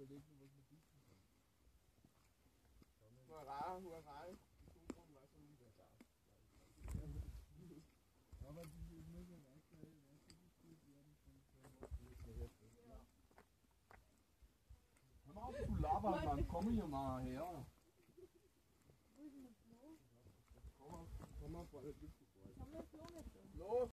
überlegen, was wir bieten können. Hurra, hurra, die Zukunft weiß man nicht da. Aber die muss ja weitergeführt werden von ja. Hör mal auf zu labern, Mann, komm hier mal her. Komm mal vor der Lüfte vor. Los!